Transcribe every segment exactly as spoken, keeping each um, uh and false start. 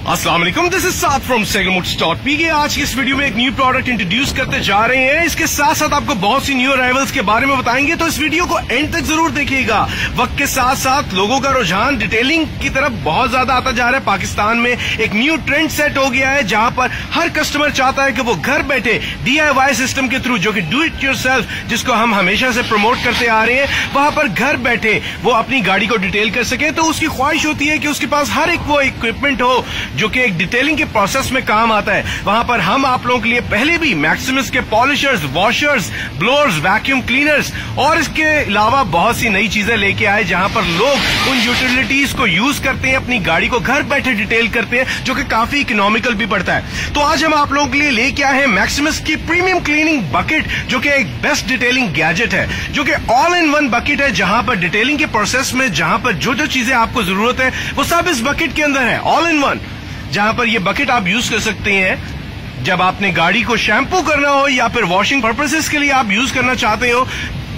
अस्सलाम वालेकुम, this is Saad from Sehgal motors dot P K. आज की इस वीडियो में एक न्यू प्रोडक्ट इंट्रोड्यूस करते जा रहे हैं। इसके साथ साथ आपको बहुत सी न्यू अराइवल्स के बारे में बताएंगे, तो इस वीडियो को एंड तक जरूर देखिएगा। वक्त के साथ साथ लोगों का रुझान डिटेलिंग की तरफ बहुत ज्यादा आता जा रहा है। पाकिस्तान में एक न्यू ट्रेंड सेट हो गया है, जहां पर हर कस्टमर चाहता है कि वो घर बैठे डी आई वाई सिस्टम के थ्रू, जो कि डू इट योरसेल्फ, जिसको हम हमेशा से प्रमोट करते आ रहे हैं, वहां पर घर बैठे वो अपनी गाड़ी को डिटेल कर सके। तो उसकी ख्वाहिश होती है कि उसके पास हर एक वो इक्विपमेंट हो जो कि एक डिटेलिंग के प्रोसेस में काम आता है। वहां पर हम आप लोगों के लिए पहले भी मैक्सिमस के polishers, washers, blowers, vacuum cleaners और इसके अलावा बहुत सी नई चीजें लेके आए, जहां पर लोग उन यूटिलिटीज को यूज करते हैं, अपनी गाड़ी को घर बैठे डिटेल करते हैं, जो कि काफी इकोनॉमिकल भी पड़ता है। तो आज हम आप लोगों के लिए लेके आए हैं मैक्सिमस की प्रीमियम क्लीनिंग बकेट, जो कि एक बेस्ट डिटेलिंग गैजेट है, जो कि ऑल इन वन बकेट है, जहां पर डिटेलिंग के प्रोसेस में जहां पर जो जो चीजें आपको जरूरत है वो सब इस बकेट के अंदर है, ऑल इन वन। जहां पर ये बकेट आप यूज कर सकते हैं जब आपने गाड़ी को शैम्पू करना हो या फिर वॉशिंग पर्पसेस के लिए आप यूज करना चाहते हो।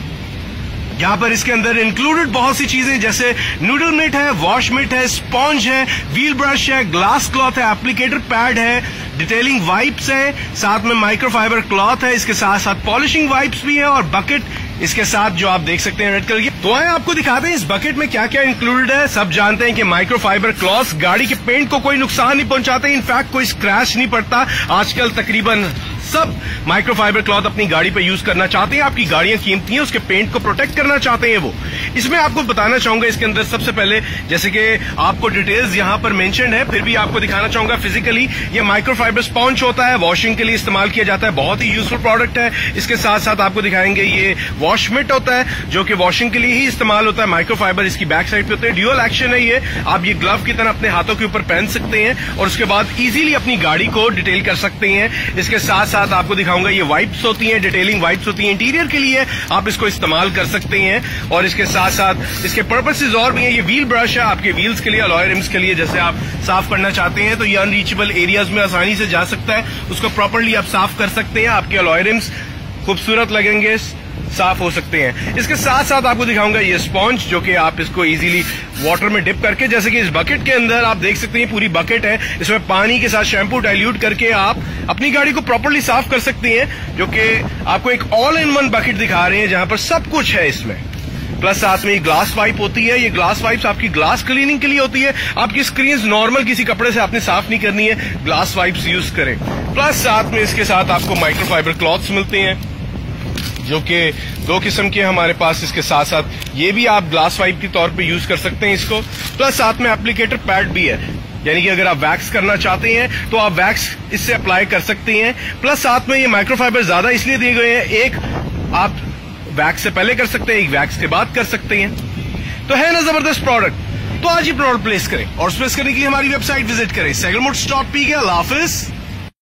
यहाँ पर इसके अंदर इंक्लूडेड बहुत सी चीजें, जैसे नूडल मिट है, वॉश मिट है, स्पॉन्ज है, व्हील ब्रश है, ग्लास क्लॉथ है, एप्लीकेटर पैड है, डिटेलिंग वाइप्स है, साथ में माइक्रोफाइबर क्लॉथ है, इसके साथ साथ पॉलिशिंग वाइप्स भी है और बकेट इसके साथ जो आप देख सकते हैं रेड कलर की। तो आए आपको दिखाते हैं इस बकेट में क्या क्या इंक्लूडेड है। सब जानते हैं कि माइक्रोफाइबर क्लॉथ गाड़ी के पेंट को कोई नुकसान नहीं पहुंचाते, इनफैक्ट कोई स्क्रैच नहीं पड़ता। आजकल तकरीबन सब माइक्रोफाइबर क्लॉथ अपनी गाड़ी पे यूज करना चाहते हैं। आपकी गाड़ियां कीमती हैं, उसके पेंट को प्रोटेक्ट करना चाहते हैं वो। इसमें आपको बताना चाहूंगा इसके अंदर सबसे पहले, जैसे कि आपको डिटेल्स यहां पर मेंशन है, फिर भी आपको दिखाना चाहूंगा फिजिकली। ये माइक्रोफाइबर स्पॉन्ज होता है, वॉशिंग के लिए इस्तेमाल किया जाता है, बहुत ही यूजफुल प्रोडक्ट है। इसके साथ साथ आपको दिखाएंगे ये वॉश मिट होता है, जो कि वॉशिंग के लिए ही इस्तेमाल होता है। माइक्रोफाइबर इसकी बैक साइड पे होते हैं, ड्यूअल एक्शन है ये। आप ये ग्लव की तरह अपने हाथों के ऊपर पहन सकते हैं और उसके बाद इजीली अपनी गाड़ी को डिटेल कर सकते हैं। इसके साथ साथ आपको दिखाऊंगा ये वाइप्स होती हैं, डिटेलिंग वाइप्स होती हैं, इंटीरियर के लिए आप इसको इस्तेमाल कर सकते हैं। और इसके साथ साथ इसके पर्पसेस और भी हैं। ये व्हील ब्रश है आपके व्हील्स के लिए, अलॉय रिम्स के लिए, जैसे आप साफ करना चाहते हैं तो ये अनरीचेबल एरियाज में आसानी से जा सकता है, उसको प्रॉपरली आप साफ कर सकते हैं। आपके अलॉय रिम्स खूबसूरत लगेंगे, साफ हो सकते हैं। इसके साथ साथ आपको दिखाऊंगा ये स्पॉन्ज, जो कि आप इसको इजीली वाटर में डिप करके, जैसे कि इस बकेट के अंदर आप देख सकते हैं पूरी बकेट है, इसमें पानी के साथ शैम्पू डाइल्यूट करके आप अपनी गाड़ी को प्रॉपरली साफ कर सकते हैं, जो कि आपको एक ऑल इन वन बकेट दिखा रहे हैं जहां पर सब कुछ है इसमें। प्लस साथ में ग्लास वाइप होती है। ये ग्लास वाइप्स आपकी ग्लास क्लीनिंग के लिए होती है। आपकी स्क्रीन नॉर्मल किसी कपड़े से आपने साफ नहीं करनी है, ग्लास वाइप्स यूज करें। प्लस साथ में इसके साथ आपको माइक्रोफाइबर क्लॉथ्स मिलते हैं, जो कि दो किस्म के हमारे पास। इसके साथ साथ ये भी आप ग्लास वाइप के तौर पे यूज कर सकते हैं इसको। प्लस साथ में एप्लीकेटर पैड भी है, यानी कि अगर आप वैक्स करना चाहते हैं तो आप वैक्स इससे अप्लाई कर सकते हैं। प्लस साथ में ये माइक्रोफाइबर ज्यादा इसलिए दिए गए हैं, एक आप वैक्स से पहले कर सकते हैं, एक वैक्स के बाद कर सकते हैं। तो है ना जबरदस्त प्रोडक्ट। तो आज ही प्रोडक्ट प्लेस करें और प्लेस करने के लिए हमारी वेबसाइट विजिट करें सेगल मोटर्स डॉट पी के। अल्लाह हाफिज।